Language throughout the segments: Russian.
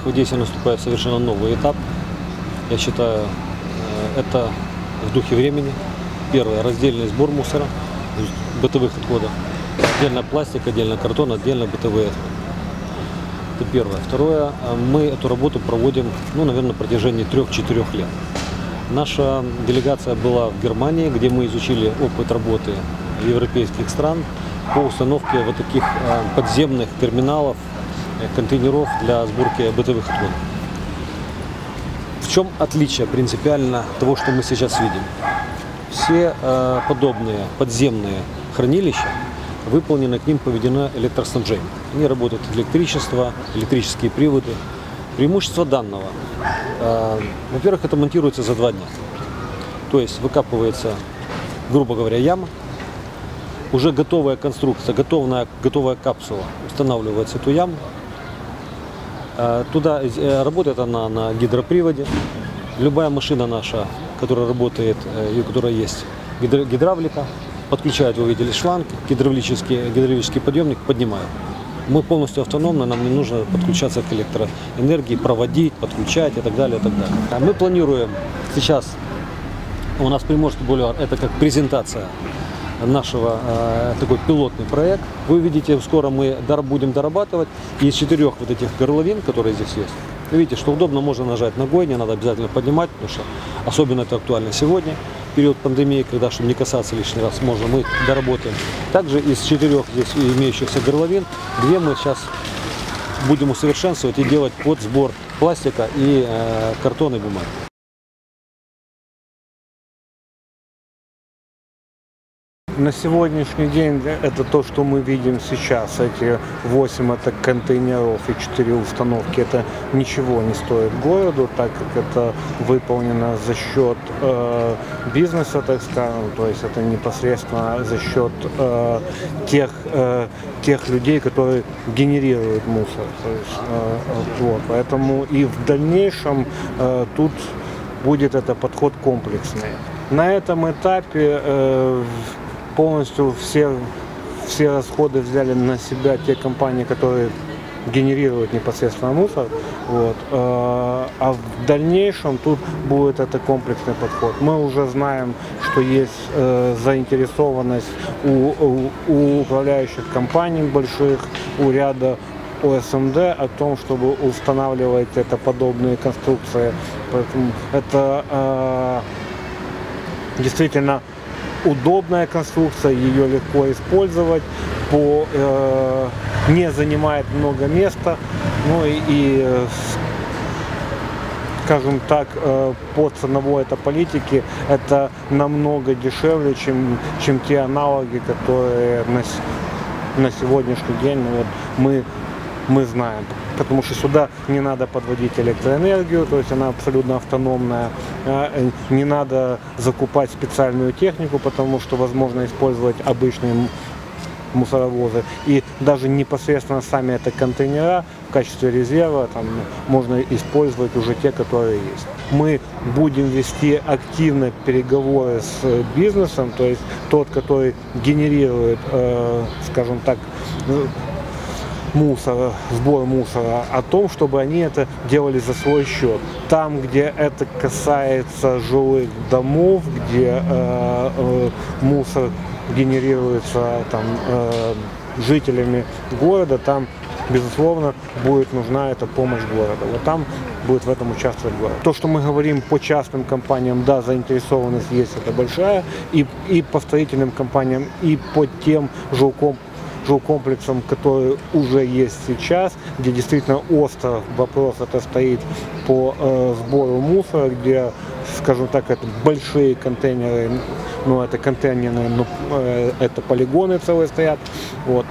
в действие наступает совершенно новый этап. Я считаю, это в духе времени. Первое – раздельный сбор мусора, бытовых отходов. Отдельно пластик, отдельно картон, отдельно бытовые отходы. Это первое. Второе, мы эту работу проводим, наверное, на протяжении 3-4 лет. Наша делегация была в Германии, где мы изучили опыт работы европейских стран по установке вот таких подземных терминалов, контейнеров для сборки бытовых отходов. В чем отличие принципиально того, что мы сейчас видим? Все подобные подземные хранилища выполнено, к ним поведено электроснабжение. Они работают электричество, электрические приводы. Преимущество данного. Во-первых, это монтируется за 2 дня. То есть выкапывается, грубо говоря, яма. Уже готовая конструкция, готовая капсула устанавливается в эту яму. Туда работает она на гидроприводе. Любая машина наша, которая работает и у которой есть гидравлика, подключают, вы видели, шланг, гидравлический подъемник, поднимают. Мы полностью автономны, нам не нужно подключаться к электроэнергии, проводить, подключать и так далее, и так далее. Мы планируем сейчас, у нас Приморский бульвар, это как презентация нашего, такой пилотный проект. Вы увидите, скоро мы будем дорабатывать. Из 4 вот этих горловин, которые здесь есть, вы видите, что удобно, можно нажать ногой, не надо обязательно поднимать, потому что особенно это актуально сегодня, в период пандемии, когда, чтобы не касаться лишний раз, мы доработаем. Также из 4 здесь имеющихся горловин, 2 мы сейчас будем усовершенствовать и делать под сбор пластика и картона и бумаги. На сегодняшний день это то, что мы видим сейчас. Эти 8 это контейнеров и 4 установки. Это ничего не стоит городу, так как это выполнено за счет бизнеса, так скажем. То есть это непосредственно за счет тех людей, которые генерируют мусор. То есть, вот. Поэтому и в дальнейшем тут будет это подход комплексный. На этом этапе полностью все расходы взяли на себя те компании, которые генерируют непосредственно мусор. Вот. А в дальнейшем тут будет это комплексный подход. Мы уже знаем, что есть заинтересованность у управляющих компаний больших, у ряда ОСМД о том, чтобы устанавливать подобные конструкции. Поэтому это действительно удобная конструкция, ее легко использовать, не занимает много места, скажем так, по ценовой политике это намного дешевле, чем те аналоги, которые на сегодняшний день мы знаем. Потому что сюда не надо подводить электроэнергию, то есть она абсолютно автономная. Не надо закупать специальную технику, потому что возможно использовать обычные мусоровозы. И даже непосредственно сами контейнера в качестве резерва можно использовать уже те, которые есть. Мы будем вести активно переговоры с бизнесом, то есть тот, который генерирует, скажем так, сбор мусора, о том, чтобы они это делали за свой счет. Там, где это касается жилых домов, где мусор генерируется жителями города, там, безусловно, будет нужна эта помощь города. Вот там будет в этом участвовать город. То, что мы говорим по частным компаниям, да, заинтересованность есть, это большая, и по строительным компаниям, и по тем жилкомплексам, которые уже есть сейчас, где действительно остро вопрос это стоит по сбору мусора, где, скажем так, это большие контейнеры, это контейнеры, это полигоны целые стоят. Вот.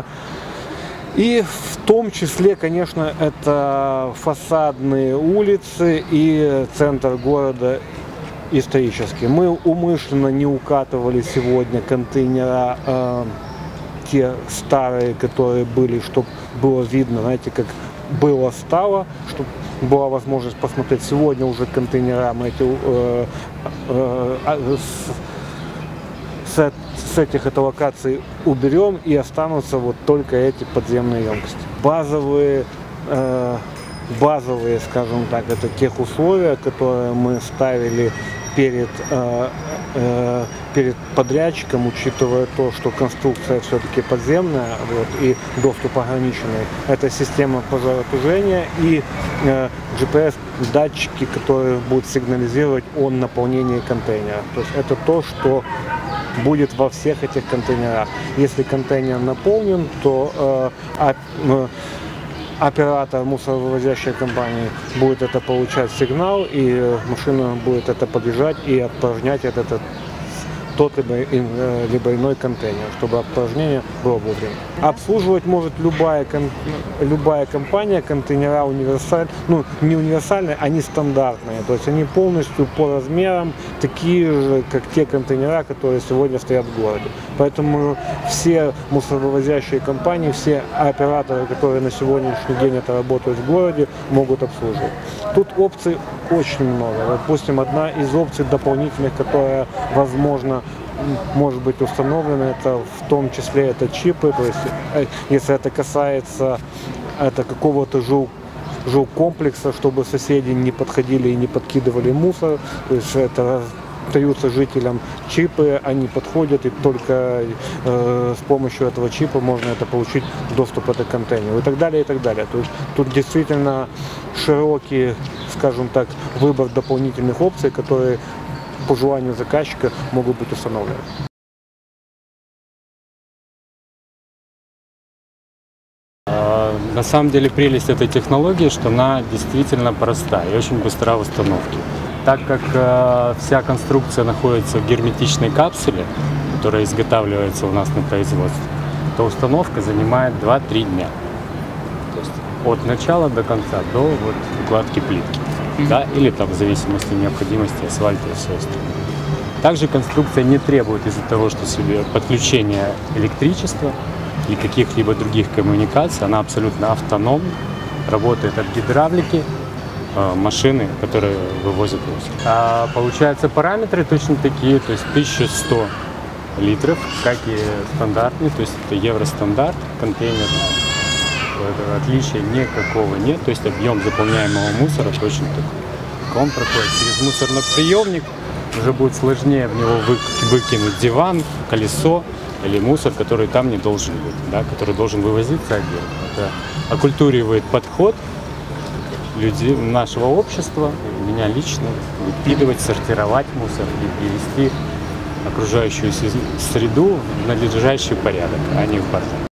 И в том числе, конечно, это фасадные улицы и центр города исторический. Мы умышленно не укатывали сегодня контейнера, те старые, которые были, чтобы было видно, знаете, как было стало, чтобы была возможность посмотреть. Сегодня уже контейнера мы с этих локаций уберем, и останутся вот только эти подземные емкости. Базовые базовые, скажем так, это тех условия, которые мы ставили перед подрядчиком, учитывая то, что конструкция все-таки подземная, вот, и доступ ограниченный. Это система пожаротушения и GPS-датчики, которые будут сигнализировать о наполнении контейнера. То есть это то, что будет во всех этих контейнерах. Если контейнер наполнен, то оператор мусоровывозящей компании будет это получать сигнал, и машина будет это подъезжать и опорожнять тот либо иной контейнер, чтобы опорожнение было вовремя. Обслуживать может любая компания контейнера универсальные, ну не универсальные, они стандартные, то есть они полностью по размерам такие же, как те контейнера, которые сегодня стоят в городе. Поэтому все мусоровывозящие компании, все операторы, которые на сегодняшний день это работают в городе, могут обслуживать. Тут опций очень много. Допустим, одна из опций дополнительных, которая, возможно, может быть установлена, это в том числе это чипы, то есть если это касается какого-то жилкомплекса, чтобы соседи не подходили и не подкидывали мусор, то есть это даются жителям чипы, они подходят, и только с помощью этого чипа можно получить доступ к этому контейнеру и так далее, и так далее. То есть тут действительно широкий, скажем так, выбор дополнительных опций, которые по желанию заказчика могут быть установлены. На самом деле прелесть этой технологии, что она действительно простая и очень быстра в установке. Так как вся конструкция находится в герметичной капсуле, которая изготавливается у нас на производстве, то установка занимает 2-3 дня. То есть от начала до конца, до укладки плитки. Да, или там в зависимости от необходимости асфальта и все остальное. Также конструкция не требует из-за того, что себе подключение электричества или каких-либо других коммуникаций, она абсолютно автономна, работает от гидравлики машины, которые вывозят мусор. А получается параметры точно такие, то есть 1100 литров, как и стандартный, то есть это евростандарт, контейнер. Отличия никакого нет, то есть объем заполняемого мусора точно такой. Он проходит через мусорноприемник, уже будет сложнее в него выкинуть диван, колесо или мусор, который там не должен быть, да, который должен вывозиться отдельно. Это окультуривает подход людей, нашего общества, меня лично, выкидывать, сортировать мусор и привести окружающую среду в надлежащий порядок, а не в бардак.